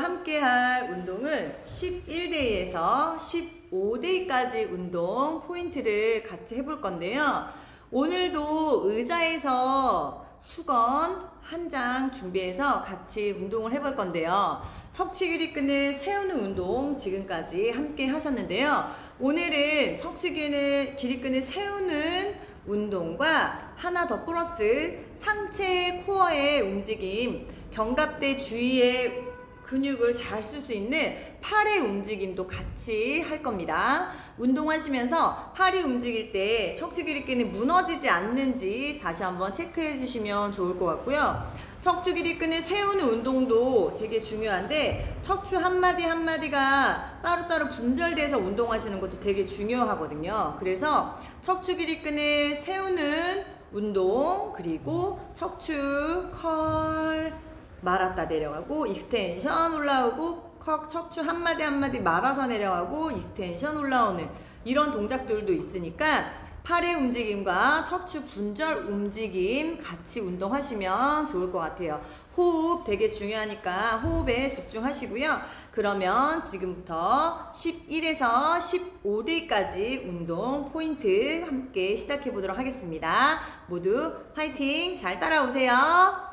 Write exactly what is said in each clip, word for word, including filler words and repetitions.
함께 할 운동은 십일 데이에서 십오 데이까지 운동 포인트를 같이 해볼 건데요. 오늘도 의자에서 수건 한 장 준비해서 같이 운동을 해볼 건데요. 척추 길이끈을 세우는 운동 지금까지 함께 하셨는데요. 오늘은 척추 길이끈을 세우는 운동과 하나 더 플러스 상체 코어의 움직임, 견갑대 주위의 근육을 잘 쓸 수 있는 팔의 움직임도 같이 할 겁니다. 운동하시면서 팔이 움직일 때 척추 길이끈이 무너지지 않는지 다시 한번 체크해 주시면 좋을 것 같고요. 척추 길이끈을 세우는 운동도 되게 중요한데 척추 한마디 한마디가 따로따로 분절돼서 운동하시는 것도 되게 중요하거든요. 그래서 척추 길이끈을 세우는 운동, 그리고 척추 컬 말았다 내려가고 익스텐션 올라오고 컥 척추 한마디 한마디 말아서 내려가고 익스텐션 올라오는 이런 동작들도 있으니까 팔의 움직임과 척추 분절 움직임 같이 운동하시면 좋을 것 같아요. 호흡 되게 중요하니까 호흡에 집중하시고요. 그러면 지금부터 십일에서 십오 데이까지 운동 포인트 함께 시작해 보도록 하겠습니다. 모두 화이팅! 잘 따라오세요.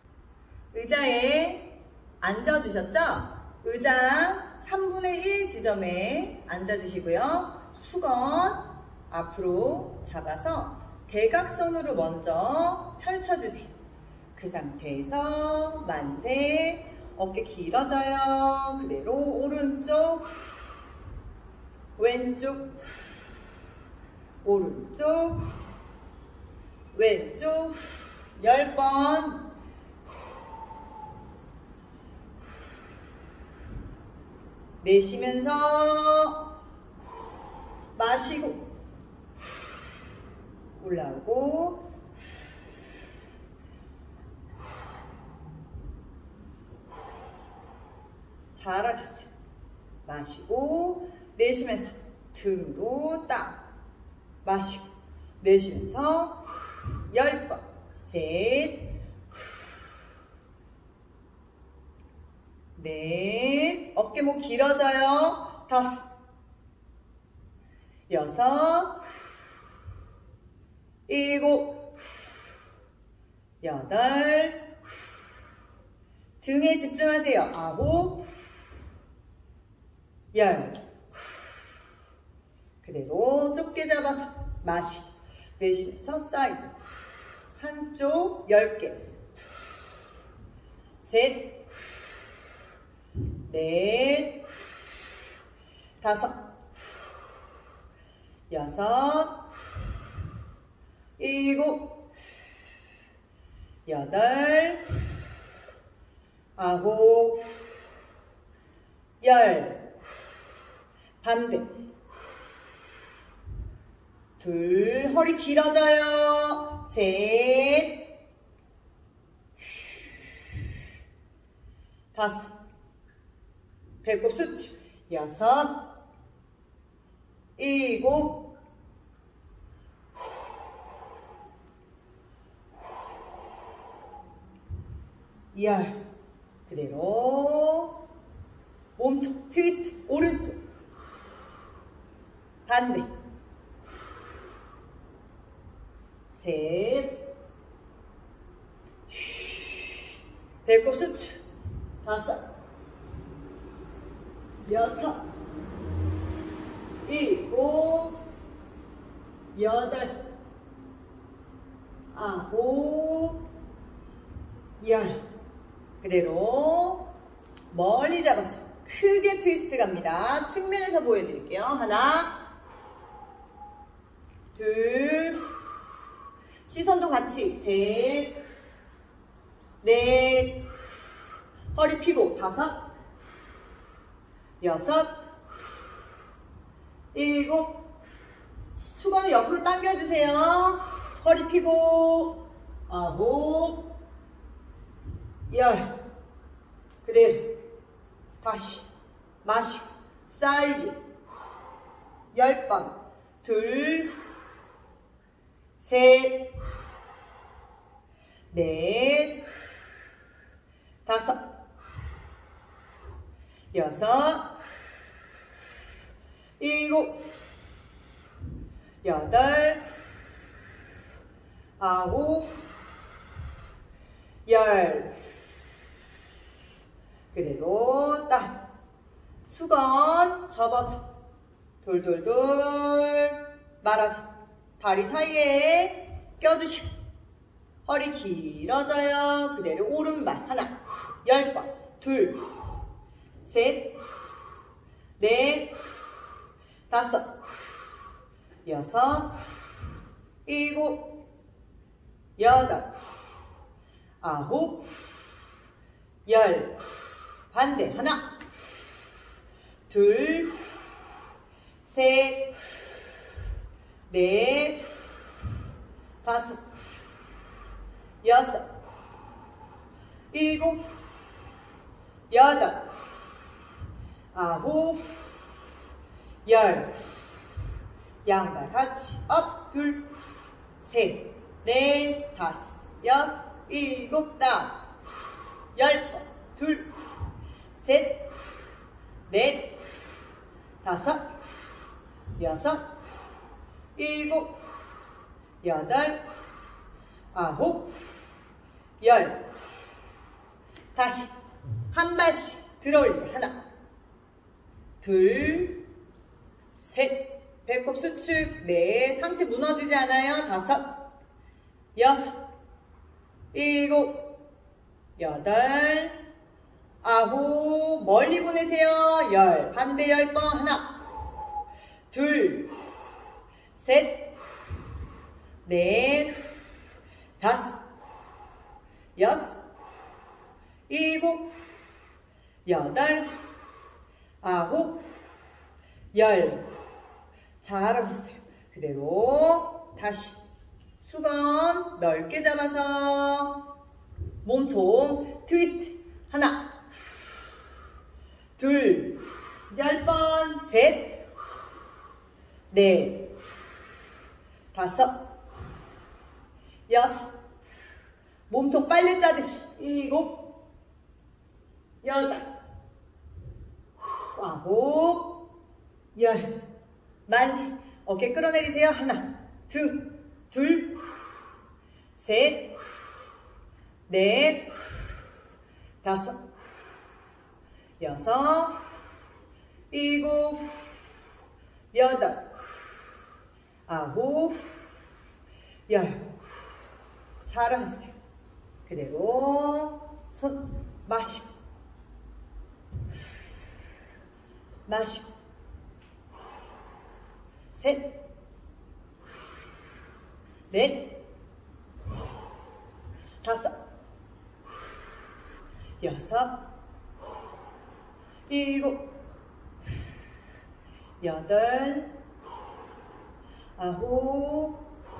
의자에 앉아주셨죠? 의자 삼분의 일 지점에 앉아주시고요. 수건 앞으로 잡아서 대각선으로 먼저 펼쳐주세요. 그 상태에서 만세, 어깨 길어져요. 그대로 오른쪽, 왼쪽, 오른쪽, 왼쪽 열 번. 내쉬면서 마시고 올라오고 잘하셨어요. 마시고 내쉬면서 등으로 딱 마시고 내쉬면서 열 번. 셋, 넷, 어깨목 길어져요. 다섯, 여섯, 일곱, 여덟, 등에 집중하세요. 아홉, 열, 그대로 좁게 잡아서 마시고 내쉬면서 사이드 한쪽 열 개, 셋, 넷, 다섯, 여섯, 일곱, 여덟, 아홉, 열. 반대. 둘, 허리 길어져요. 셋, 다섯, 배꼽 수축. 여섯, 일곱, 열. 그대로 몸통 트위스트. 오른쪽 반대. 셋, 배꼽 수축. 다섯, 여섯, 일곱, 여덟, 아홉, 열. 그대로 멀리 잡아서 크게 트위스트 갑니다. 측면에서 보여드릴게요. 하나, 둘, 시선도 같이. 셋, 넷, 허리 펴고. 다섯, 여섯, 일곱, 수건을 옆으로 당겨주세요. 허리 펴고. 아홉, 열. 그대로 다시 마시고 사이드 열 번. 둘, 셋, 넷, 다섯, 여섯, 일곱, 여덟, 아홉, 열. 그대로 딱 수건 접어서 돌돌돌 말아서 다리 사이에 껴주시고 허리 길어져요. 그대로 오른발 하나, 열 번, 둘, 셋, 넷, 다섯, 여섯, 일곱, 여덟, 아홉, 열. 반대 하나, 둘, 셋, 넷, 다섯, 여섯, 일곱, 여덟, 아홉, 열. 양발 같이 업, 둘, 셋, 넷, 다섯, 여섯, 일곱, 다운, 열 번, 둘, 셋, 넷, 다섯, 여섯, 일곱, 여덟, 아홉, 열. 다시 한 발씩 들어올리고 하나, 둘, 셋, 배꼽 수축, 넷, 상체 무너지지 않아요. 다섯, 여섯, 일곱, 여덟, 아홉, 멀리 보내세요. 열, 반대 열 번 하나, 둘, 셋, 넷, 다섯, 여섯, 일곱, 여덟, 아홉, 열. 잘하셨어요. 그대로 다시 수건 넓게 잡아서 몸통 트위스트 하나, 둘, 열 번, 셋, 넷, 다섯, 여섯, 몸통 빨래 짜듯이 일곱, 여덟, 아홉, 열. 만세. 어깨 끌어내리세요. 하나, 둘, 둘, 셋, 넷, 다섯, 여섯, 일곱, 여덟, 아홉, 열. 잘하셨어요. 그대로 손 마시고 마시고 셋, 넷, 다섯, 여섯, 일곱, 여덟, 아홉,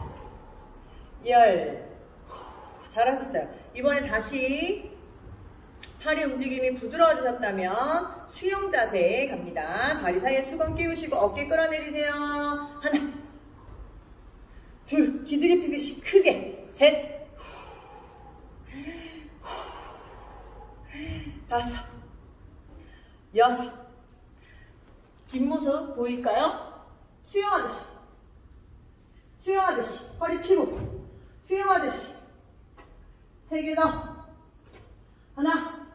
열. 잘하셨어요. 이번에 다시 팔의 움직임이 부드러워지셨다면 수영 자세 갑니다. 다리 사이에 수건 끼우시고 어깨 끌어내리세요. 하나, 둘, 기지개 피듯이 크게. 셋, 다섯, 여섯. 뒷모습 보일까요? 수영하듯이 수영하듯이 허리 펴고 수영하듯이 세 개 더. 하나,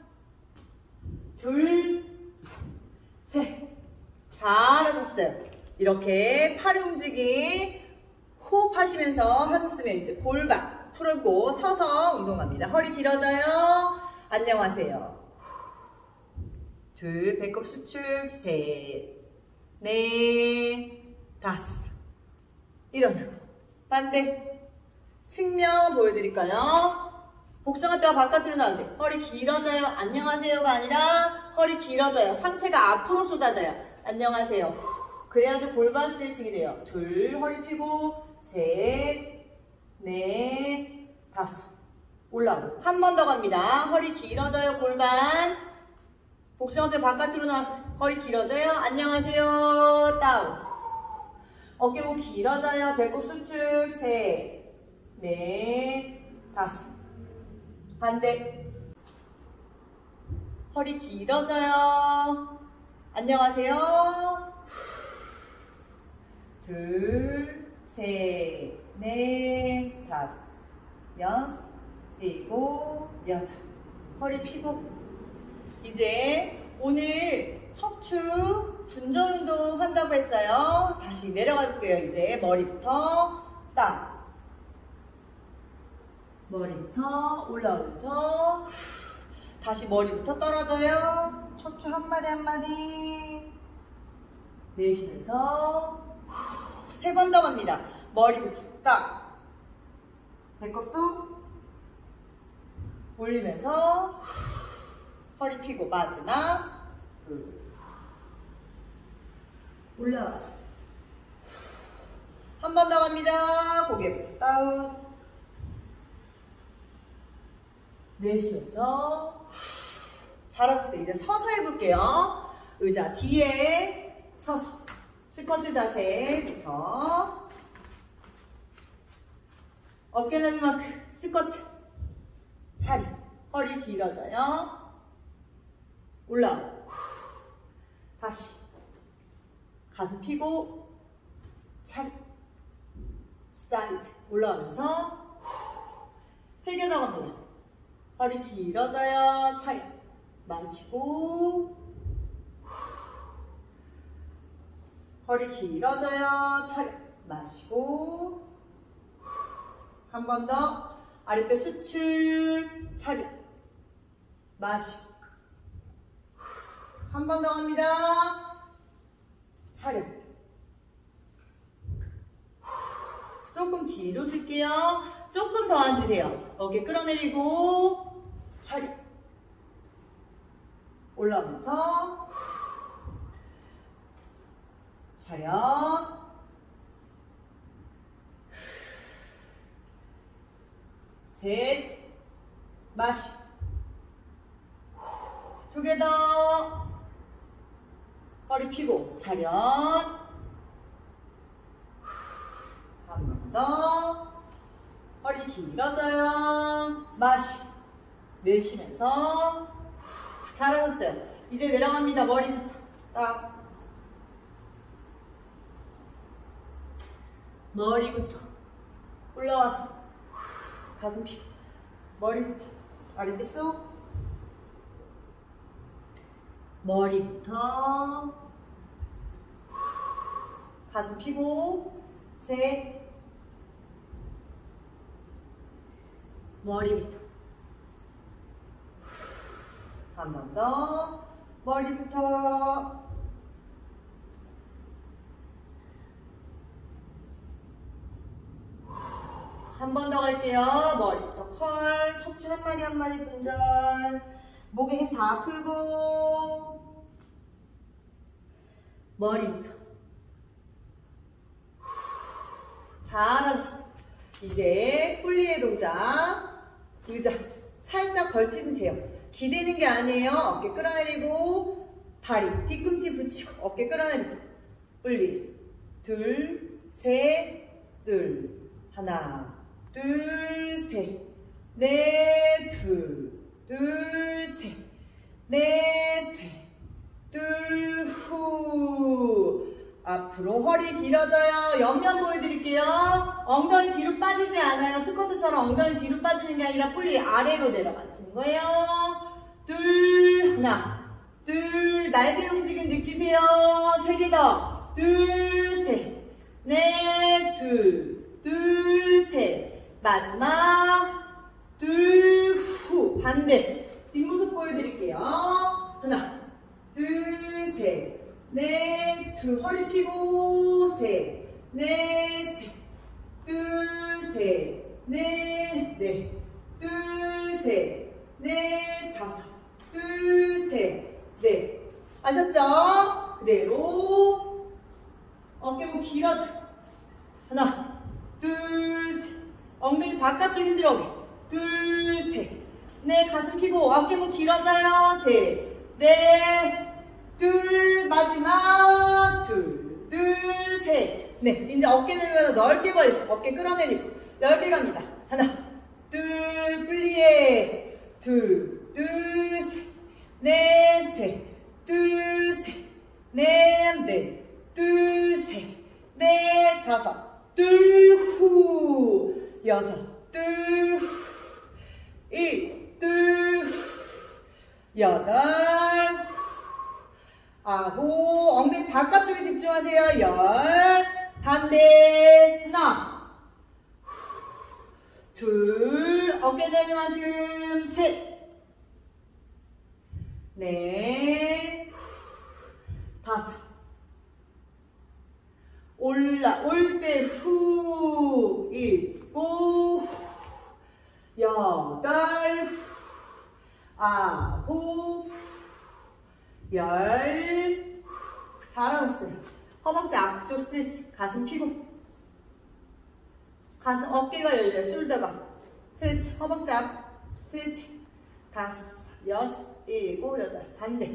둘, 셋. 잘하셨어요. 이렇게 팔 움직임 호흡하시면서 하셨으면 이제 골반 풀고 서서 운동합니다. 허리 길어져요. 안녕하세요. 둘, 배꼽 수축, 셋, 넷, 다섯. 일어나고 반대 측면 보여드릴까요? 복숭아뼈가 바깥으로 나오는데 허리 길어져요. 안녕하세요가 아니라 허리 길어져요. 상체가 앞으로 쏟아져요. 안녕하세요. 그래야지 골반 스트레칭이 돼요. 둘, 허리 펴고 셋, 넷, 다섯. 올라오고 한 번 더 갑니다. 허리 길어져요. 골반. 복숭아뼈 바깥으로 나왔어요. 허리 길어져요. 안녕하세요. 다운. 어깨목 길어져요. 배꼽 수축. 셋, 넷, 다섯. 반대. 허리 길어져요. 안녕하세요. 둘, 셋, 넷, 다섯, 여섯, 일곱, 여덟. 허리 펴고. 이제 오늘 척추 분절 운동 한다고 했어요. 다시 내려가 볼게요. 이제 머리부터 딱. 머리부터 올라오면서 다시 머리부터 떨어져요. 척추 한마디 한마디 내쉬면서 세 번 더 갑니다. 머리부터 딱. 배꼽 쏙 올리면서 허리 펴고 마지막 둘. 올라와서 한 번 더 갑니다. 고개부터 다운. 내쉬면서 잘하셨어요. 이제 서서 해볼게요. 의자 뒤에 서서 스쿼트 자세부터 어깨 넓이 만큼 스쿼트 차리. 허리 길어져요. 올라오고 다시 가슴 펴고 차리. 사이드 올라오면서 세 개 더 갑니다. 허리 길어져요. 차리. 마시고 허리 길어져요. 차리. 마시고 한 번 더. 아랫배 수축. 차리. 마시고 한 번 더 갑니다. 차려. 조금 뒤로 쓸게요. 조금 더 앉으세요. 어깨 끌어내리고 차려. 올라오면서 차려. 셋. 마시. 두 개 더. 허리 펴고 차렷. 한 번 더. 허리 길어져요. 마시. 내쉬면서 잘하셨어요. 이제 내려갑니다. 머리부터 딱. 머리부터 올라와서 가슴 펴고 머리부터 아랫배 쏙. 머리부터 가슴 펴고 셋. 머리부터 한 번 더. 머리부터 한 번 더 갈게요. 머리부터 컬. 척추 한 마디 한 마디 분절. 목에 힘 다 풀고 머리부터. 잘하셨어요. 이제 폴리의 동작. 의자 살짝 걸치주세요. 기대는 게 아니에요. 어깨 끌어내리고 다리 뒤꿈치 붙이고 어깨 끌어내리고 올리. 둘, 셋, 둘. 하나, 둘, 셋, 넷, 둘, 둘, 셋, 넷, 셋, 둘, 후. 앞으로 허리 길어져요. 옆면 보여드릴게요. 엉덩이 뒤로 빠지지 않아요. 스쿼트처럼 엉덩이 뒤로 빠지는 게 아니라 폴리 아래로 내려가시는 거예요. 둘, 하나, 둘, 날개 움직임 느끼세요. 세 개 더. 둘, 셋, 넷, 둘, 둘, 셋. 마지막. 둘, 후. 반대. 뒷모습 보여드릴게요. 하나, 둘, 셋. 넷, 둘, 허리 펴고, 셋, 넷, 셋, 둘, 셋, 넷, 넷, 둘, 셋, 넷, 다섯, 둘, 셋, 넷. 아셨죠? 그대로 어깨 길어져. 하나, 둘, 셋. 엉덩이 바깥쪽 힘들어오게. 둘, 셋. 넷, 가슴 펴고 어깨 길어져요. 셋, 넷. 둘, 마지막, 둘, 둘, 셋. 네, 이제 어깨 내면서 넓게 벌리고, 어깨 끌어내리고, 넓게 갑니다. 하나, 둘, 플리에, 둘, 둘, 셋, 넷, 셋, 둘, 셋, 넷, 넷, 둘, 셋, 넷, 다섯, 둘, 후, 여섯, 둘, 후, 일, 둘, 후, 여덟, 후, 아홉, 엉덩이 바깥쪽에 집중하세요. 열, 반대, 하나, 둘, 어깨 넓이 만큼, 셋, 넷, 다섯, 올라, 올 때 후, 일곱, 여덟, 아홉, 열, 잘하고 있어요. 허벅지 앞쪽 스트레치, 가슴 피고, 가슴, 어깨가 열려요. 숄더가 스트레치, 허벅지 앞 스트레치, 다섯, 여섯, 일곱, 여덟, 반대,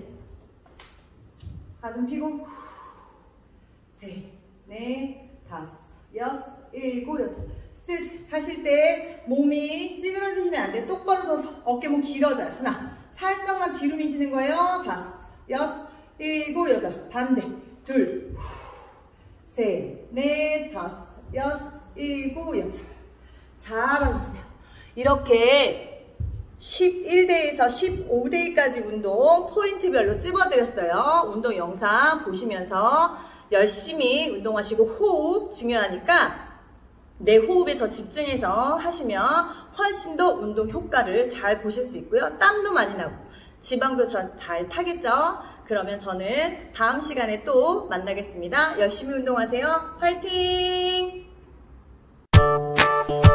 가슴 피고, 셋, 넷, 다섯, 여섯, 일곱, 여덟. 스트레치 하실 때 몸이 찌그러지시면 안 돼요. 똑바로 서서 어깨 목 길어져요. 하나, 살짝만 뒤로 미시는 거예요. 다섯, 여섯, 일곱, 여덟, 반대, 둘, 셋, 넷, 다섯, 여섯, 일곱, 여덟. 잘하고 있어요. 이렇게 십일 대에서 십오 대까지 운동 포인트별로 찝어드렸어요. 운동 영상 보시면서 열심히 운동하시고 호흡 중요하니까 내 호흡에 더 집중해서 하시면 훨씬 더 운동 효과를 잘 보실 수 있고요. 땀도 많이 나고 지방도 잘 타겠죠? 그러면 저는 다음 시간에 또 만나겠습니다. 열심히 운동하세요. 화이팅!